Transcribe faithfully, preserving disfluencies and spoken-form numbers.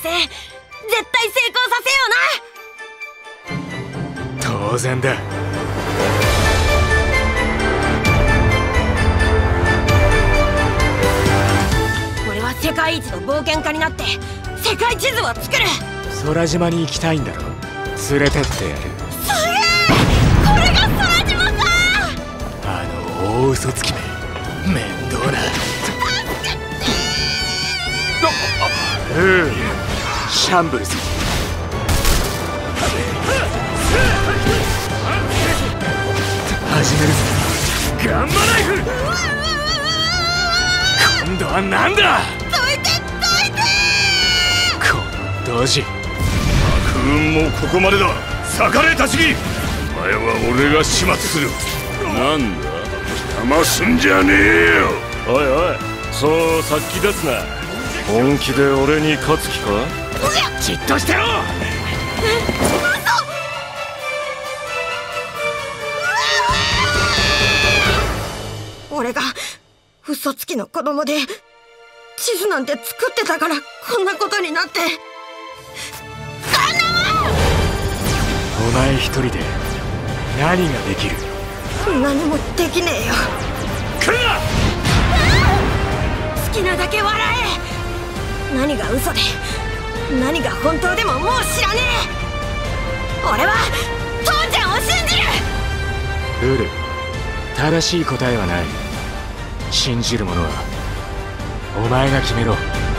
作戦絶対成功させような。 当然だ。 俺は世界一の冒険家になって世界地図を作る。 空島に行きたいんだろ。連れてってやる。 すげえ、これが空島か。 あの大嘘つきめ、面倒な。うん、シャンブルズ。始めるぞ。ガンマナイフ。今度はなんだ。 どいてどいて。 このドジ。 悪運もここまでだ。逆れたちぎ。お前は俺が始末する。なんだ、騙すんじゃねえよ。おいおい、そうさっき出すな。本気で俺に勝つ気か。 じっとしてろ。 俺が嘘つきの子供で地図なんて作ってたからこんなことになって。 お前一人で何ができる。 何もできねえよ。 来るな。 好きなだけ笑え。何が嘘で何が本当でももう知らねえ。俺は父ちゃんを信じる。 ウル、正しい答えはない。信じる者はお前が決めろ。